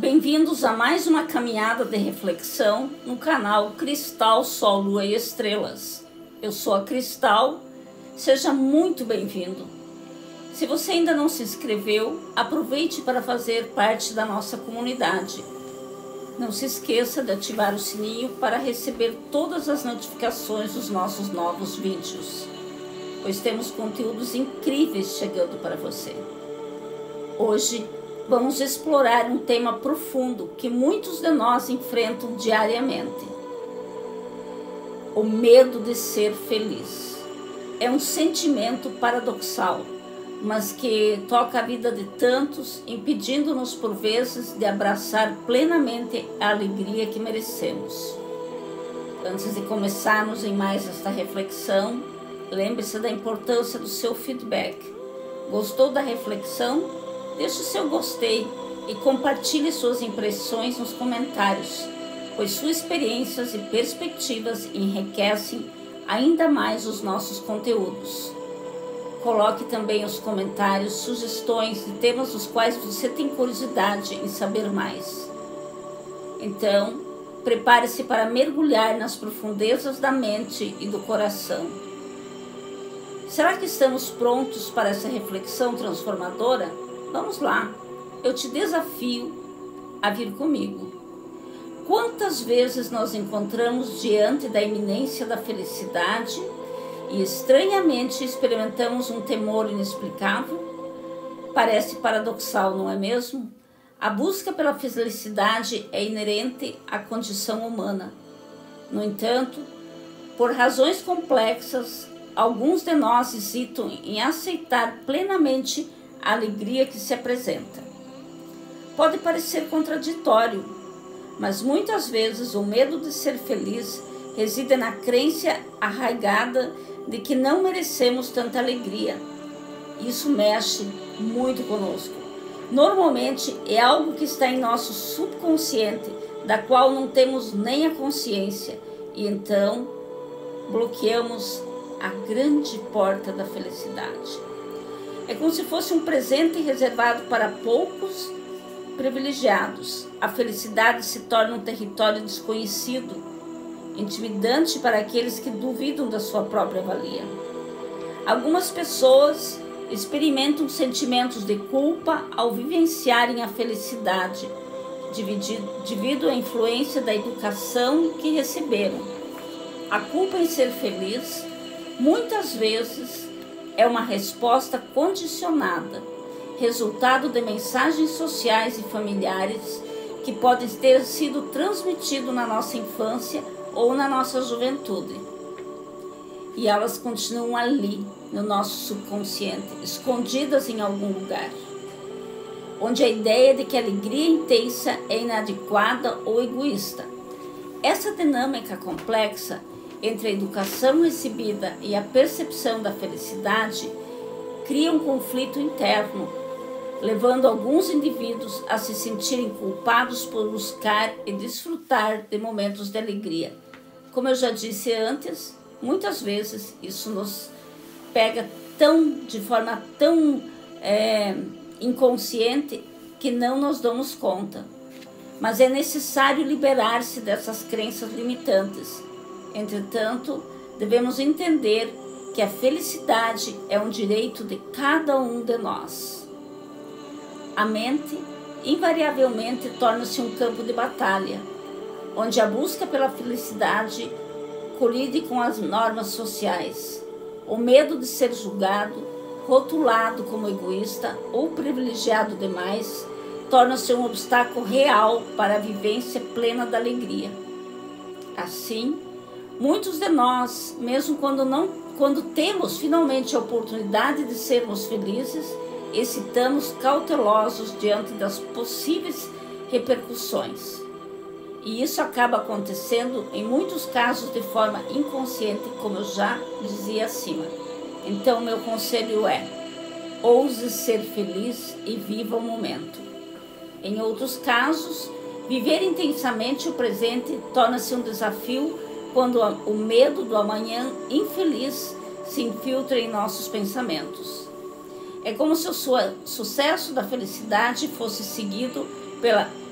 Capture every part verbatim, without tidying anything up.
Bem-vindos a mais uma caminhada de reflexão no canal Cristal, Sol, Lua e Estrelas. Eu sou a Cristal, seja muito bem-vindo. Se você ainda não se inscreveu, aproveite para fazer parte da nossa comunidade. Não se esqueça de ativar o sininho para receber todas as notificações dos nossos novos vídeos, pois temos conteúdos incríveis chegando para você. Hoje vamos explorar um tema profundo que muitos de nós enfrentam diariamente: o medo de ser feliz. É um sentimento paradoxal, mas que toca a vida de tantos, impedindo-nos por vezes de abraçar plenamente a alegria que merecemos. Antes de começarmos em mais esta reflexão, lembre-se da importância do seu feedback. Gostou da reflexão? Deixe o seu gostei e compartilhe suas impressões nos comentários, pois suas experiências e perspectivas enriquecem ainda mais os nossos conteúdos. Coloque também os comentários sugestões de temas dos quais você tem curiosidade em saber mais. Então, prepare-se para mergulhar nas profundezas da mente e do coração. Será que estamos prontos para essa reflexão transformadora? Vamos lá, eu te desafio a vir comigo. Quantas vezes nós encontramos diante da iminência da felicidade e estranhamente experimentamos um temor inexplicável? Parece paradoxal, não é mesmo? A busca pela felicidade é inerente à condição humana. No entanto, por razões complexas, alguns de nós hesitam em aceitar plenamente a alegria que se apresenta. Pode parecer contraditório, mas muitas vezes o medo de ser feliz reside na crença arraigada de que não merecemos tanta alegria. Isso mexe muito conosco. Normalmente é algo que está em nosso subconsciente, da qual não temos nem a consciência, e então bloqueamos a grande porta da felicidade. É como se fosse um presente reservado para poucos privilegiados. A felicidade se torna um território desconhecido, intimidante para aqueles que duvidam da sua própria valia. Algumas pessoas experimentam sentimentos de culpa ao vivenciarem a felicidade, devido à influência da educação que receberam. A culpa em ser feliz, muitas vezes, é uma resposta condicionada, resultado de mensagens sociais e familiares que podem ter sido transmitidos na nossa infância ou na nossa juventude. E elas continuam ali, no nosso subconsciente, escondidas em algum lugar, onde a ideia de que a alegria intensa é inadequada ou egoísta. Essa dinâmica complexa entre a educação recebida e a percepção da felicidade cria um conflito interno, levando alguns indivíduos a se sentirem culpados por buscar e desfrutar de momentos de alegria. Como eu já disse antes, muitas vezes isso nos pega tão, de forma tão é, inconsciente que não nos damos conta. Mas é necessário liberar-se dessas crenças limitantes. Entretanto, devemos entender que a felicidade é um direito de cada um de nós. A mente, invariavelmente, torna-se um campo de batalha, onde a busca pela felicidade colide com as normas sociais. O medo de ser julgado, rotulado como egoísta ou privilegiado demais, torna-se um obstáculo real para a vivência plena da alegria. Assim, muitos de nós, mesmo quando, não, quando temos finalmente a oportunidade de sermos felizes, estamos cautelosos diante das possíveis repercussões. E isso acaba acontecendo, em muitos casos, de forma inconsciente, como eu já dizia acima. Então, meu conselho é: ouse ser feliz e viva o momento. Em outros casos, viver intensamente o presente torna-se um desafio quando o medo do amanhã infeliz se infiltra em nossos pensamentos. É como se o sucesso da felicidade fosse seguido pela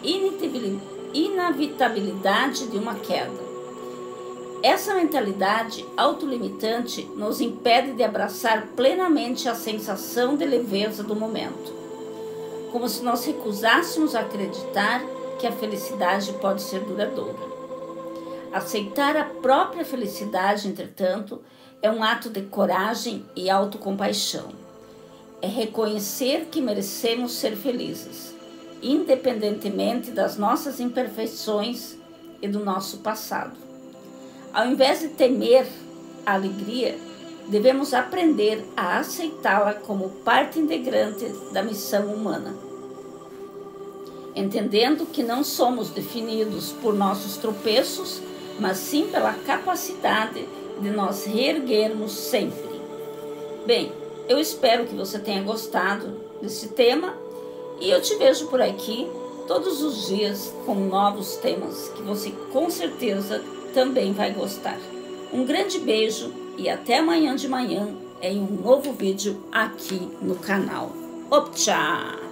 inevitabilidade de uma queda. Essa mentalidade autolimitante nos impede de abraçar plenamente a sensação de leveza do momento, como se nós recusássemos acreditar que a felicidade pode ser duradoura. Aceitar a própria felicidade, entretanto, é um ato de coragem e autocompaixão. É reconhecer que merecemos ser felizes, independentemente das nossas imperfeições e do nosso passado. Ao invés de temer a alegria, devemos aprender a aceitá-la como parte integrante da missão humana, entendendo que não somos definidos por nossos tropeços, mas sim pela capacidade de nós reerguermos sempre. Bem, eu espero que você tenha gostado desse tema e eu te vejo por aqui todos os dias com novos temas que você com certeza também vai gostar. Um grande beijo e até amanhã de manhã em um novo vídeo aqui no canal. Optcha!